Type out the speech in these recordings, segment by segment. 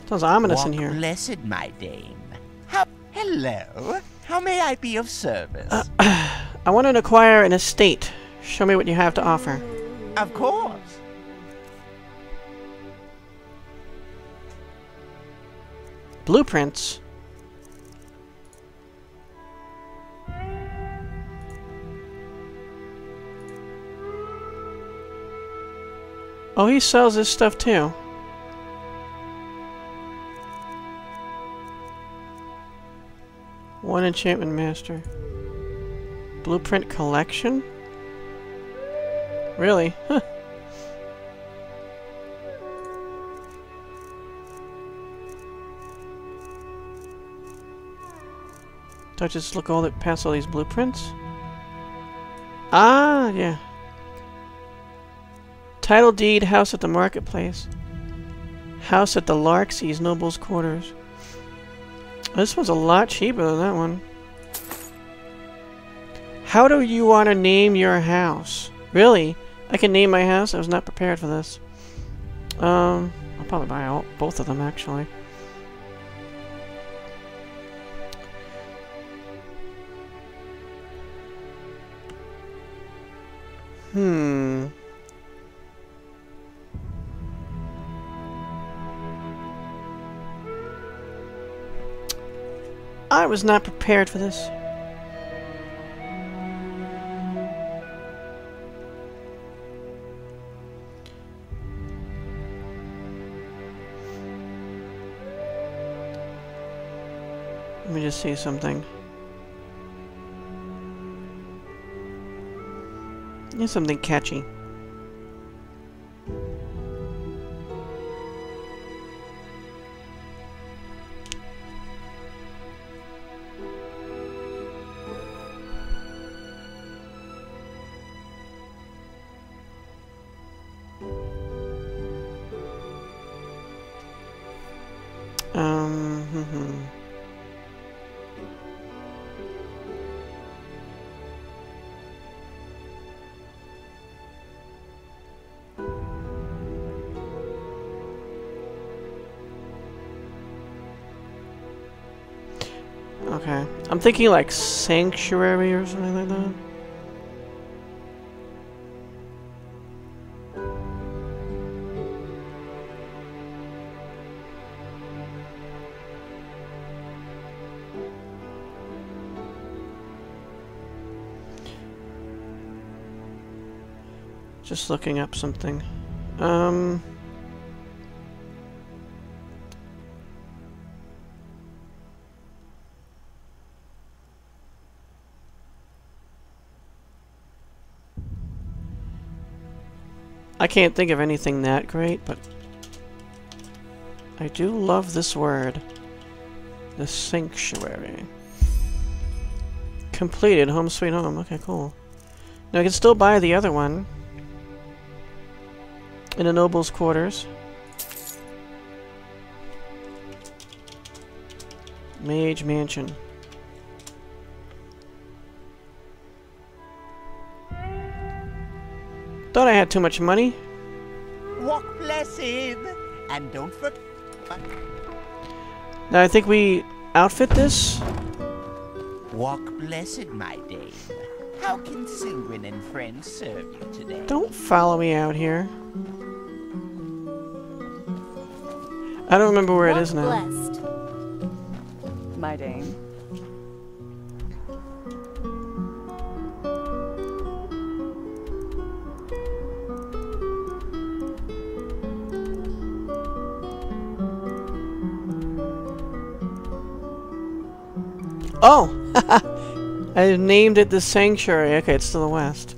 Sounds ominous Walk in here. blessed, my dame. Hello. How may I be of service? I want to acquire an estate. Show me what you have to offer. Of course. Blueprints. Oh, he sells this stuff too. One enchantment master. Blueprint collection? Really? Huh. Do I just look past all these blueprints? Ah, yeah. Title deed, house at the marketplace. House at the Larkseas, noble's quarters. This one's a lot cheaper than that one. How do you want to name your house? Really? I can name my house? I was not prepared for this. I'll probably buy both of them, actually. I was not prepared for this. Let me just see something. Here's something catchy. Okay. I'm thinking like sanctuary or something like that. Just looking up something. I can't think of anything that great, but I do love this word. The sanctuary. Completed. Home sweet home. Okay, cool. Now I can still buy the other one. In a noble's quarters. Mage Mansion. Thought I had too much money. Walk blessed, and don't forget. Now I think we outfit this. Walk blessed, my dame. How can Sylvan and friends serve you today? Don't follow me out here. I don't remember where it is now. Blessed, my dame. Oh! I named it the Sanctuary. Okay, it's to the west.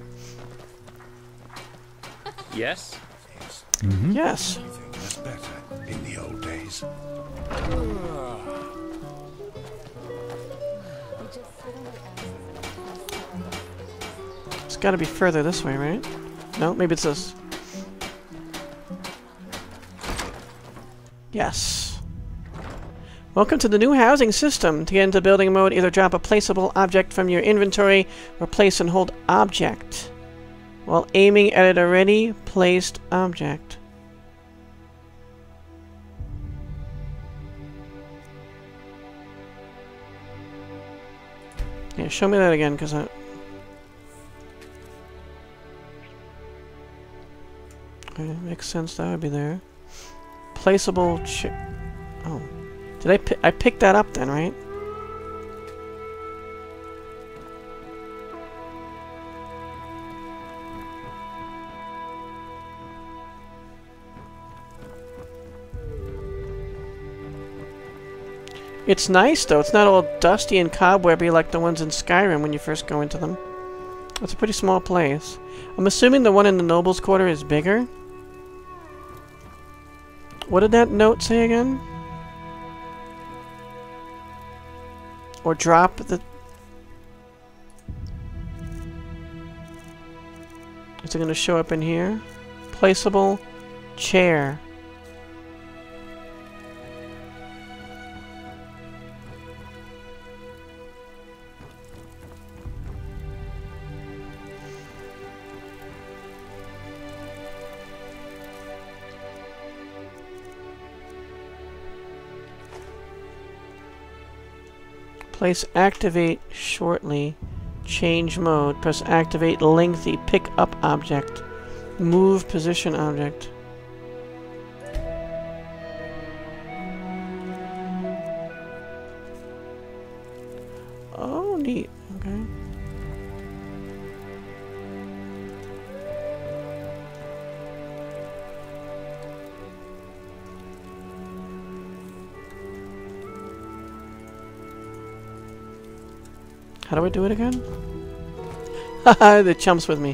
Yes? Mm-hmm. Yes. Everything was better in the old days. It's gotta be further this way, right? No, maybe it's this. Yes. Welcome to the new housing system. To get into building mode, either drop a placeable object from your inventory or place and hold object while aiming at an already placed object. Yeah, show me that again, because I... Okay, makes sense, that would be there. Placeable oh. Did I picked that up then, right? It's nice, though. It's not all dusty and cobwebby like the ones in Skyrim when you first go into them. It's a pretty small place. I'm assuming the one in the Noble's Quarter is bigger. What did that note say again? Or drop the... Is it going to show up in here? Placeable chair. Place activate shortly. Change mode. Press activate lengthy. Pick up object. Move position object. Oh, neat. Okay. How do I do it again? Haha, the chumps with me.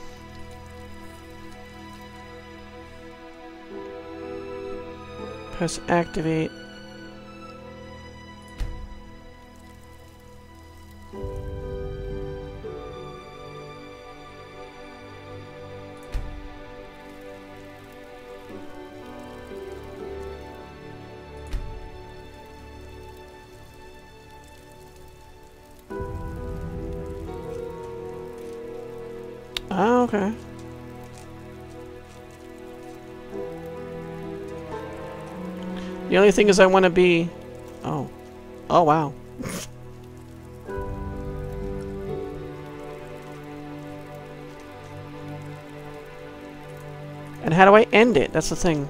Press activate. Oh, okay. The only thing is I want to be... Oh. Oh, wow. And how do I end it? That's the thing.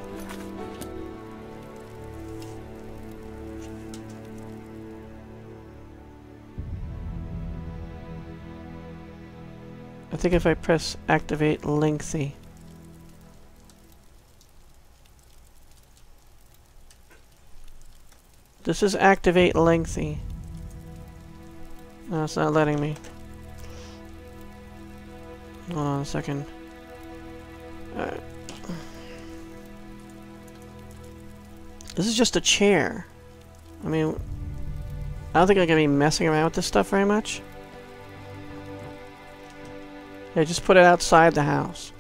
I think if I press activate lengthy. This is activate lengthy. No, it's not letting me. Hold on a second. Alright. This is just a chair. I mean, I don't think I'm gonna be messing around with this stuff very much. Yeah, just put it outside the house.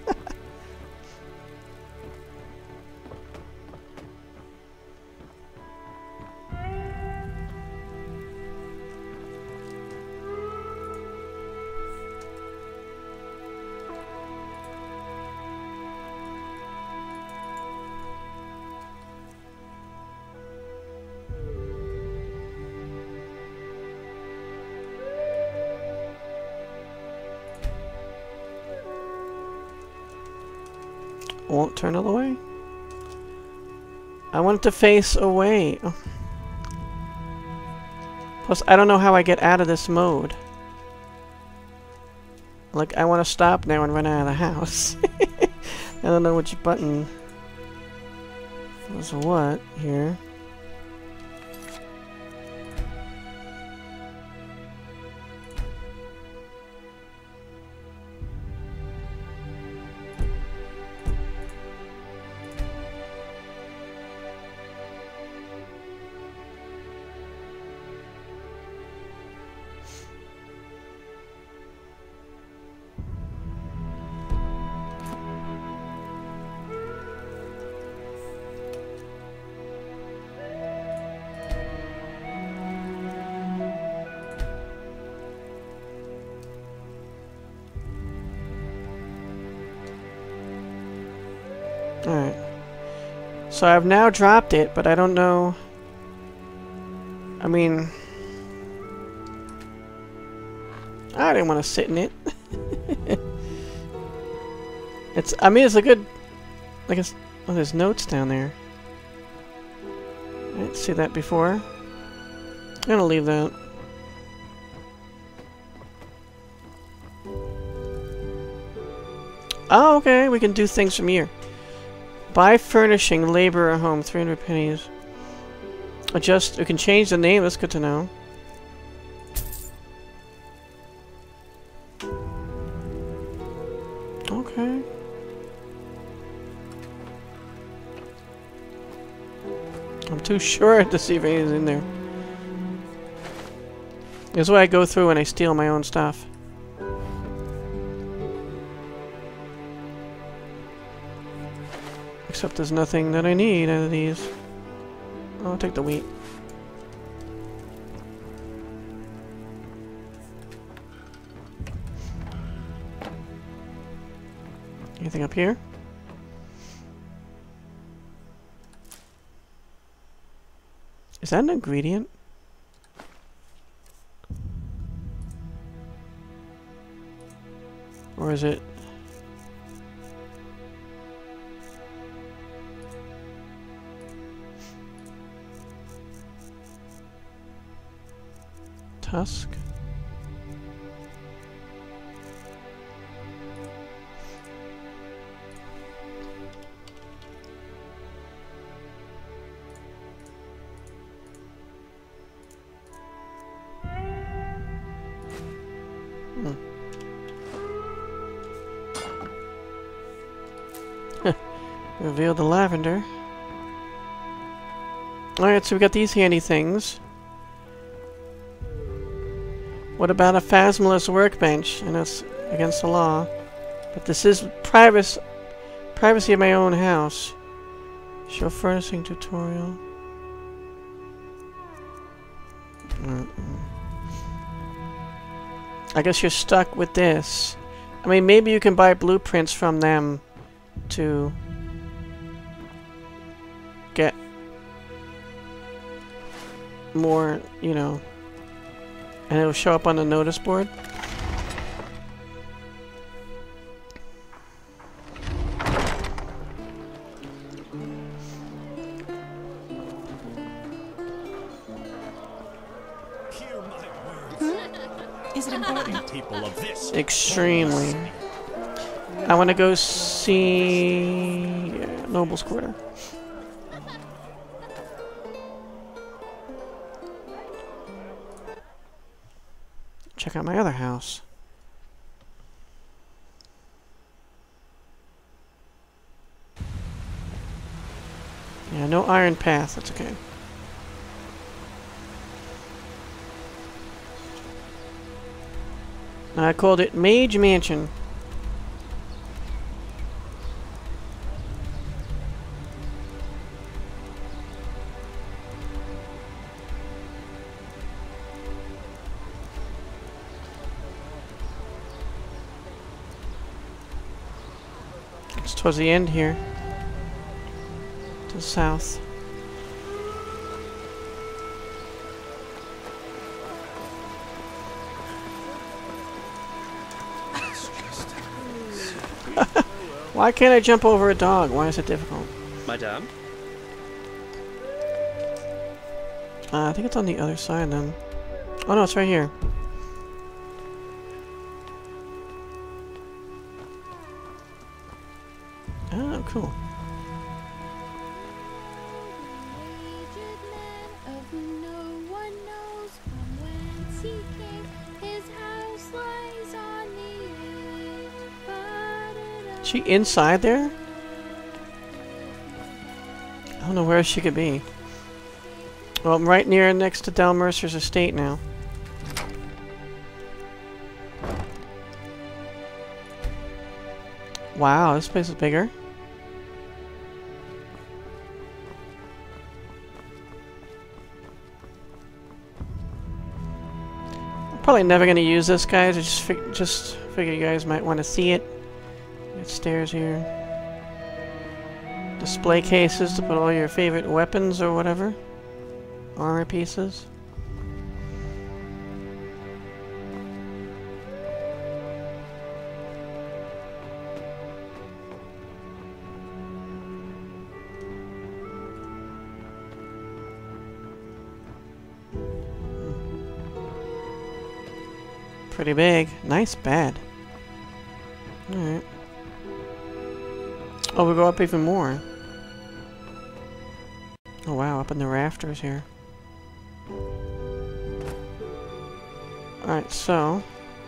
Won't turn it away. I want it to face away. Oh. Plus, I don't know how I get out of this mode. Like, I want to stop now and run out of the house. I don't know which button was what here. Alright. So I've now dropped it, but I don't know... I mean... I didn't want to sit in it. I mean, it's a good... I guess... Oh, there's notes down there. I didn't see that before. I'm gonna leave that. Oh, okay, we can do things from here. Buy furnishing, labor, or home, 300 pennies. Adjust, we can change the name, that's good to know. Okay. I'm too short to see if anything's in there. This is what I go through when I steal my own stuff. Except there's nothing that I need out of these. I'll take the wheat. Anything up here? Is that an ingredient? Or is it... Tusk? Reveal the lavender. Alright, so we got these handy things. What about a phasmaless workbench? And that's against the law. But this is privacy of my own house. Show furnishing tutorial. I guess you're stuck with this. I mean, maybe you can buy blueprints from them to get more, you know, and it'll show up on the notice board. Is it important? People of this. Extremely. I want to go see Noble's Quarter. Check out my other house. Yeah, no iron path. That's okay. I called it Mage Mansion. It's towards the end here. To the south. Why can't I jump over a dog? Why is it difficult? Madame? I think it's on the other side then. Oh no, it's right here. Oh, cool. Is she inside there? I don't know where she could be. Well, I'm right near next to Del Mercer's estate now. Wow, this place is bigger. I'm probably never going to use this, guys. I just figure you guys might want to see it. Got stairs here. Display cases to put all your favorite weapons or whatever. Armor pieces. Pretty big. Nice bed. Alright. Oh, we go up even more. Oh wow, up in the rafters here. Alright, so...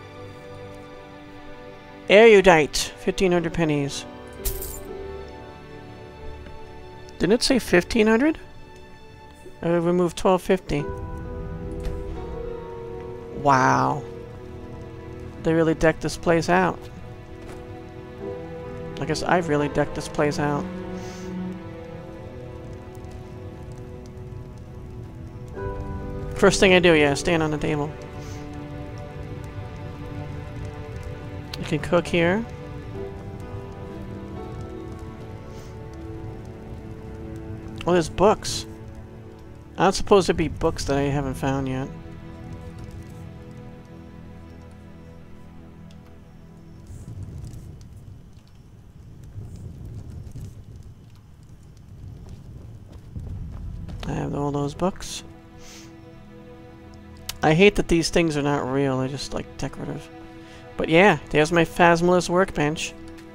Erudite! 1,500 pennies. Didn't it say 1,500? I removed 1,250. Wow. They really decked this place out. I guess I've really decked this place out. First thing I do, yeah, stand on the table. You can cook here. Oh, there's books. I don't suppose there'd be books that I haven't found yet. I have all those books. I hate that these things are not real, they're just like decorative. But yeah, there's my Phasmaless workbench.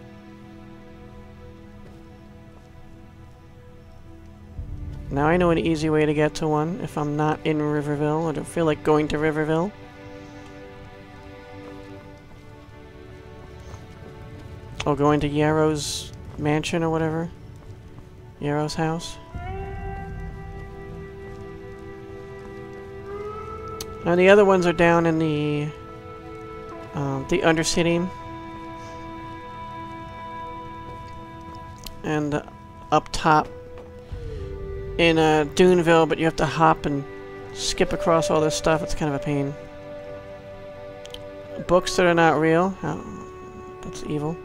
Now I know an easy way to get to one if I'm not in Riverville or don't feel like going to Riverville. Or going to Yarrow's mansion or whatever. Yarrow's house. Now the other ones are down in the Undercity. And up top in Duneville, but you have to hop and skip across all this stuff. It's kind of a pain. Books that are not real. Oh, that's evil.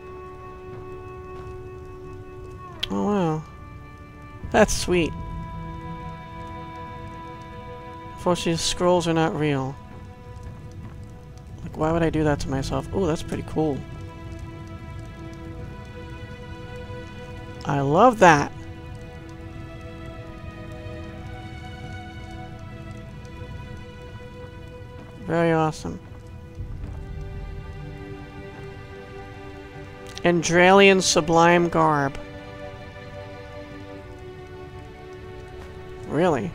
Oh wow. That's sweet. Unfortunately, scrolls are not real. Like, why would I do that to myself? Oh, that's pretty cool. I love that. Very awesome. Enderalian Sublime Garb. Really?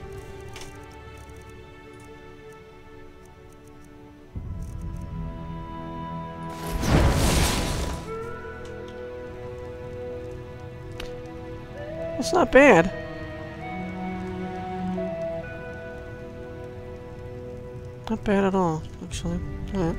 That's not bad. Not bad at all, actually. Alright.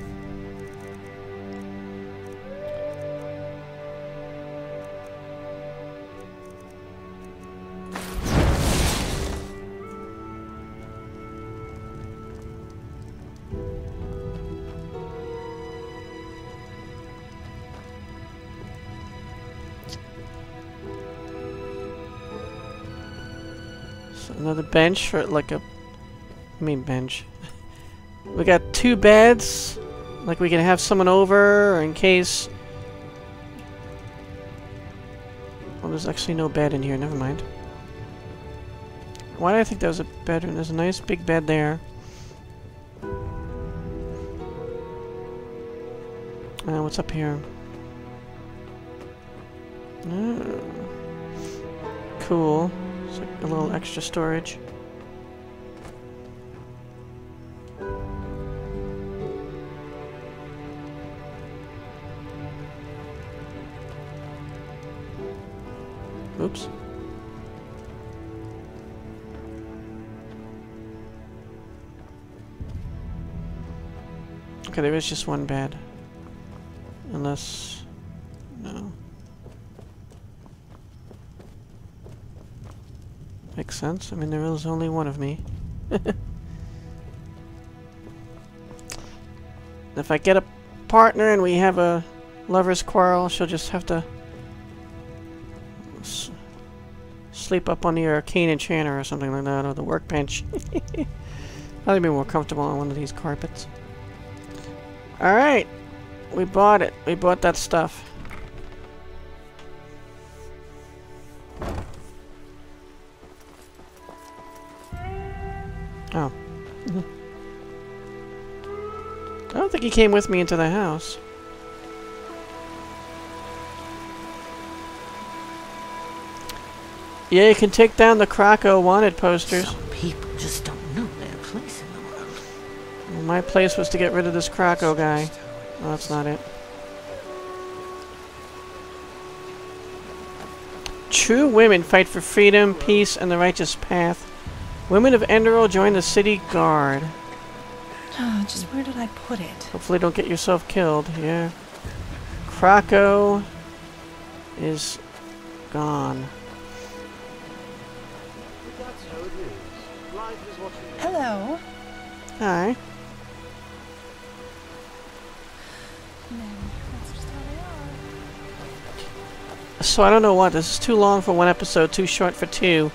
So another bench for like a... bench. We got 2 beds. Like we can have someone over or in case... Oh, there's actually no bed in here. Never mind. Why did I think there was a bedroom? There's a nice big bed there. What's up here? Oh. Cool. It's like a little extra storage. Oops. Okay, there is just one bed. Unless... no. Makes sense. I mean, there is only one of me. If I get a partner and we have a lover's quarrel, she'll just have to sleep up on the arcane enchanter or something like that, or the workbench. Probably be more comfortable on one of these carpets. Alright. We bought it. We bought that stuff. Oh. don't think he came with me into the house. Yeah, you can take down the Krakow wanted posters. Some people just don't know their place in the world. Well, my place was to get rid of this Krakow guy. Well, that's not it. True women fight for freedom, peace, and the righteous path. Women of Enderal join the city guard. Just where did I put it? Hopefully don't get yourself killed. Yeah. Krakow is gone. Hello. Hi. That's just how they are. So I don't know what. This is too long for one episode, too short for two.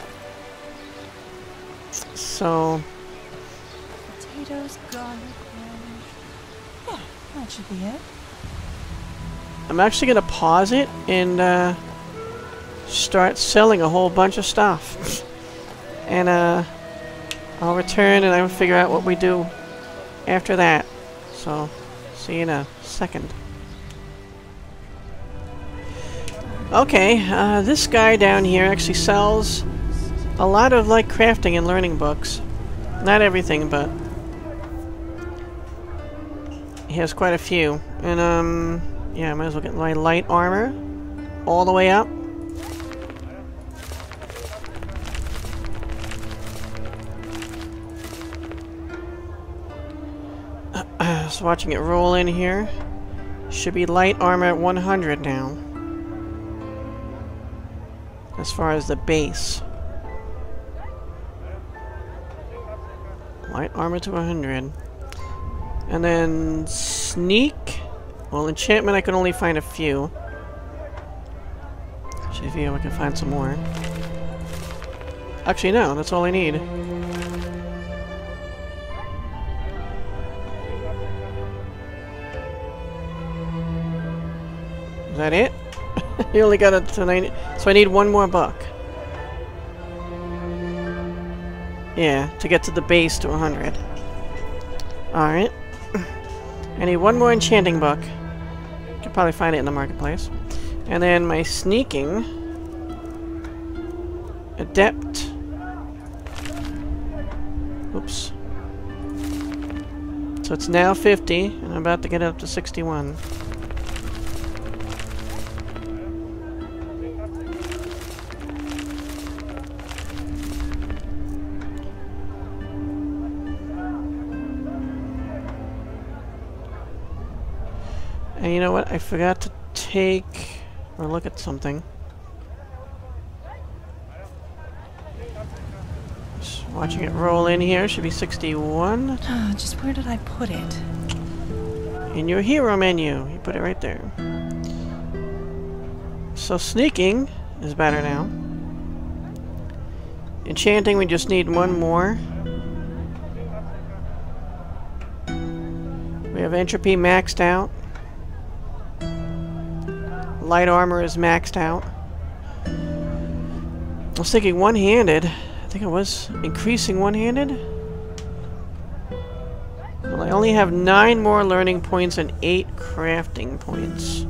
So... Potatoes, garlic, orange. Yeah, that should be it. I'm actually going to pause it and start selling a whole bunch of stuff. And I'll return and I'll figure out what we do after that. So, see you in a second. Okay, this guy down here actually sells a lot of, like, crafting and learning books. Not everything, but he has quite a few. And, yeah, I might as well get my light armor all the way up. Just watching it roll in here. Should be light armor at 100 now. As far as the base. Light armor to 100. And then sneak. Well, enchantment I can only find a few. See if I can find some more. Actually, no, that's all I need. Is that it? You only got it to 90. So I need one more book. Yeah, to get to the base to 100. Alright. I need one more enchanting book. Could probably find it in the marketplace. And then my sneaking. Adept. Oops. So it's now 50, and I'm about to get it up to 61. And you know what? I forgot to take or look at something. Just watching it roll in here. Should be 61. Just where did I put it? In your hero menu. You put it right there. So sneaking is better now. Enchanting, we just need one more. We have entropy maxed out. Light armor is maxed out. I was thinking one-handed. I think I was increasing one-handed. Well, I only have 9 more learning points and 8 crafting points.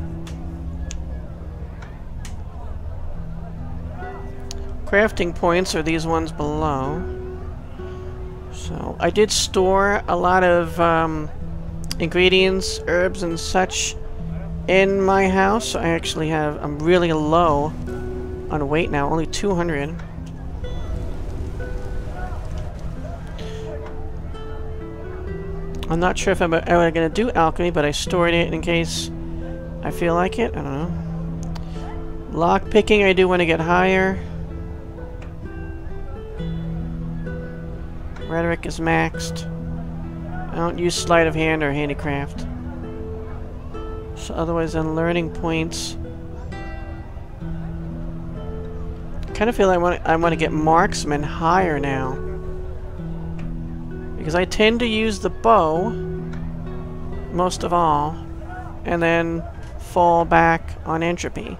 Crafting points are these ones below. So I did store a lot of ingredients, herbs, and such in my house. I actually have, I'm really low on weight now, only 200. I'm not sure if I'm ever going to do alchemy, but I stored it in case I feel like it. I don't know. Lock picking, I do want to get higher. Rhetoric is maxed. I don't use sleight of hand or handicraft. So otherwise on learning points, I kind of feel I want to get marksman higher now, because I tend to use the bow most of all, and then fall back on entropy.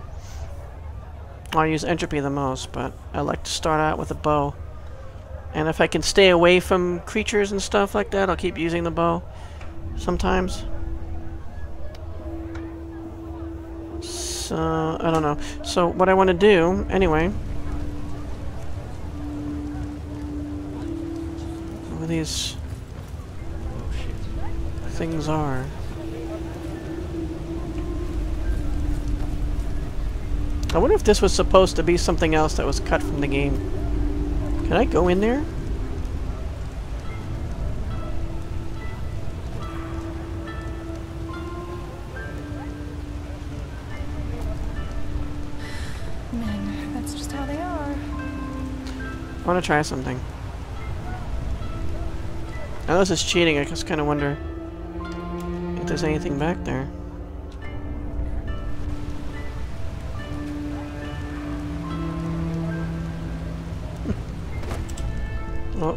I use entropy the most, but I like to start out with a bow. And if I can stay away from creatures and stuff like that, I'll keep using the bow. sometimes. So, I don't know. So, what I want to do, anyway... Where these things are. I wonder if this was supposed to be something else that was cut from the game. Can I go in there? Men, that's just how they are. I want to try something. I know this is cheating, I just kind of wonder if there's anything back there. Oh.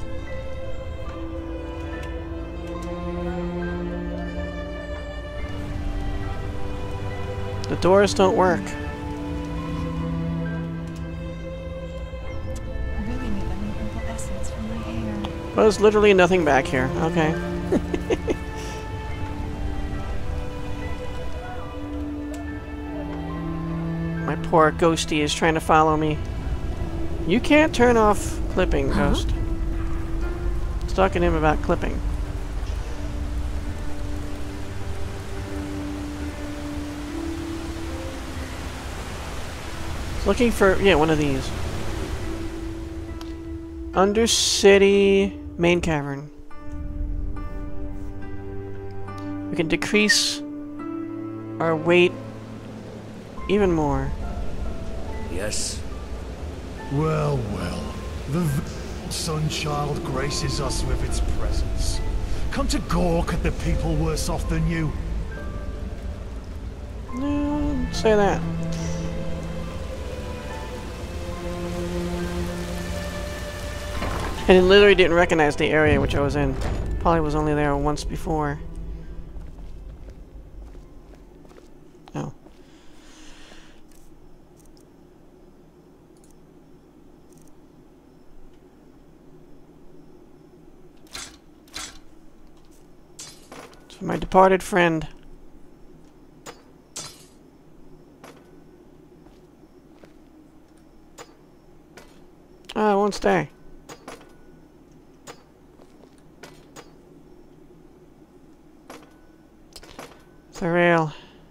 The doors don't work. Really need that new herbal essence for my hair. Well, there's literally nothing back here. Okay. My poor ghosty is trying to follow me. You can't turn off clipping, Ghost. It's talking to him about clipping. Looking for, yeah, one of these. Undercity main cavern. We can decrease our weight even more. Yes. Well, well. The Sunchild graces us with its presence. Come to gawk at the people worse off than you. No, don't say that. And it literally didn't recognize the area which I was in. Probably was only there once before. Oh. It's for my departed friend. Ah, I won't stay. The rail.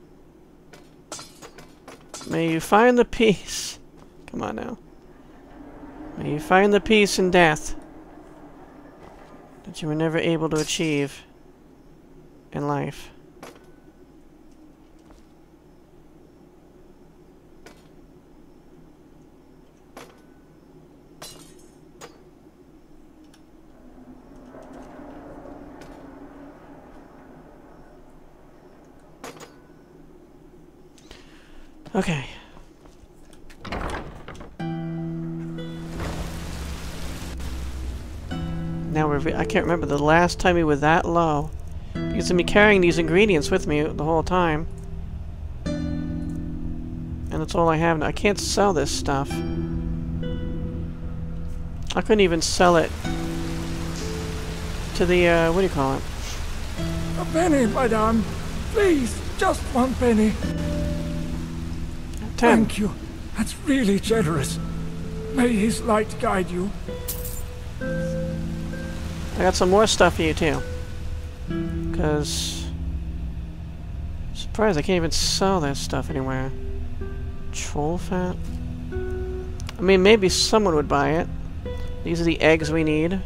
May you find the peace. Come on now. May you find the peace in death that you were never able to achieve in life. Okay. Now I can't remember the last time we were that low. Because I've been carrying these ingredients with me the whole time. And that's all I have now. I can't sell this stuff. I couldn't even sell it to the, what do you call it? A penny, madame. Please, just 1 penny. 10. Thank you. That's really generous. May his light guide you. I got some more stuff for you too. Because... surprised I can't even sell that stuff anywhere. Troll fat? I mean, maybe someone would buy it. These are the eggs we need.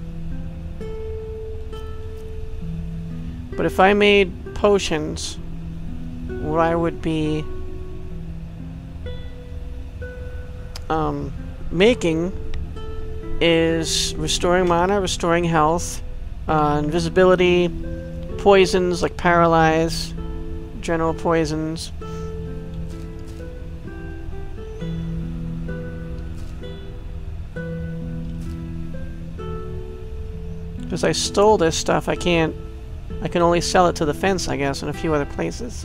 But if I made potions, what I would be... making is restoring mana, restoring health, invisibility, poisons like paralyze, general poisons. Because I stole this stuff, I can only sell it to the fence, I guess, and a few other places.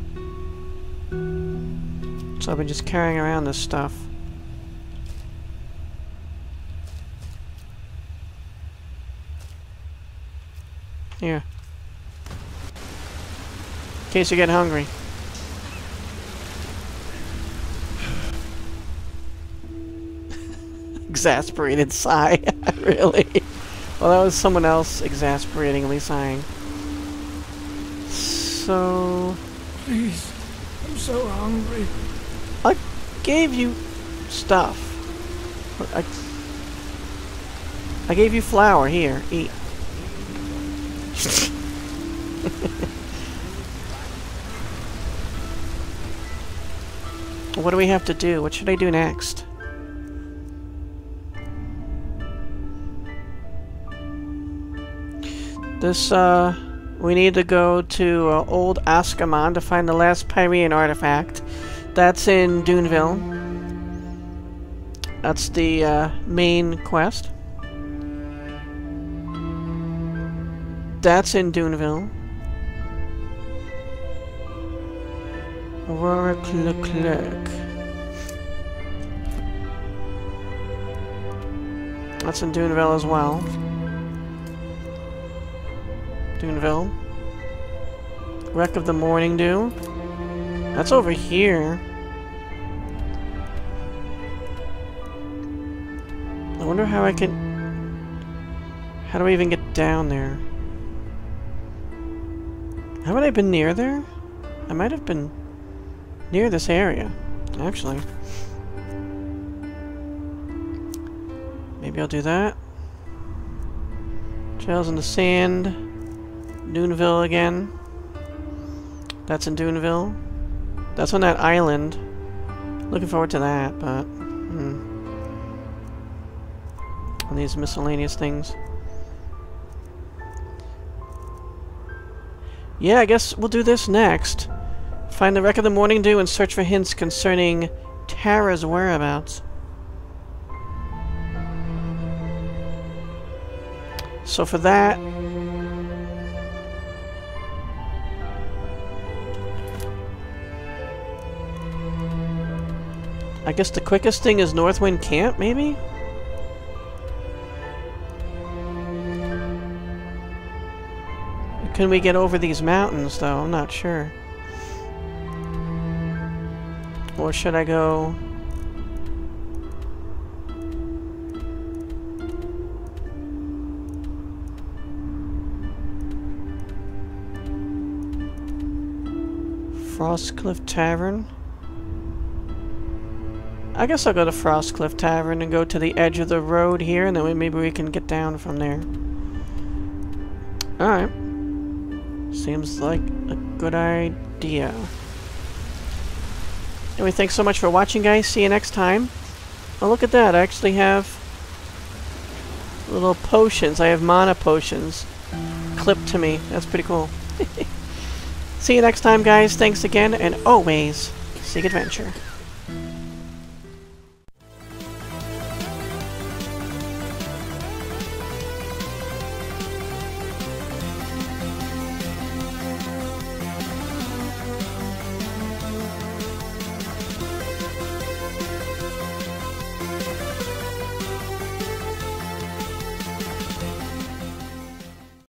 So I've been just carrying around this stuff. Here. In case you get hungry. Exasperated sigh. Really? Well, that was someone else exasperatingly sighing. So... Please, I'm so hungry. I gave you stuff. I gave you flour. Here, eat. What do we have to do? What should I do next? This, we need to go to Old Ascamon to find the last Pyrean artifact. That's in Duneville. That's the main quest. That's in Duneville. Aurora Clerk. That's in Duneville as well. Duneville. Wreck of the Morning Dew. That's over here. I wonder how I can... How do I even get down there? Haven't I been near there? I might have been near this area, actually. Maybe I'll do that. Trails in the Sand. Duneville again. That's in Duneville. That's on that island. Looking forward to that, but... on these miscellaneous things. Yeah, I guess we'll do this next. Find the Wreck of the Morning Dew and search for hints concerning Tara's whereabouts. So for that... I guess the quickest thing is Northwind Camp, maybe? Can we get over these mountains, though? I'm not sure. Or should I go... Frostcliff Tavern? I guess I'll go to Frostcliff Tavern and go to the edge of the road here, and then maybe we can get down from there. Alright. Seems like a good idea. Anyway, thanks so much for watching, guys. See you next time. Oh, look at that. I actually have little potions. I have mana potions clipped to me. That's pretty cool. See you next time, guys. Thanks again, and always seek adventure.